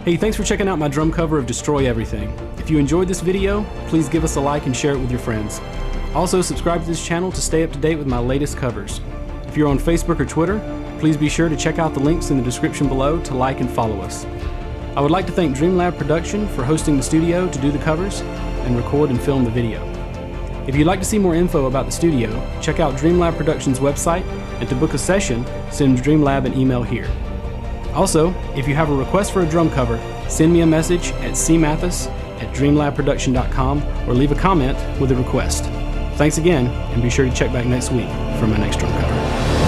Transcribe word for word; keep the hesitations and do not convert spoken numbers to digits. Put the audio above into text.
Hey, thanks for checking out my drum cover of Destroy Everything. If you enjoyed this video, please give us a like and share it with your friends. Also, subscribe to this channel to stay up to date with my latest covers. If you're on Facebook or Twitter, please be sure to check out the links in the description below to like and follow us. I would like to thank Dreamlab Production for hosting the studio to do the covers and record and film the video. If you'd like to see more info about the studio, check out Dreamlab Production's website, and to book a session, send Dreamlab an email here. Also, if you have a request for a drum cover, send me a message at c mathis at dreamlab production dot com or leave a comment with a request. Thanks again, and be sure to check back next week for my next drum cover.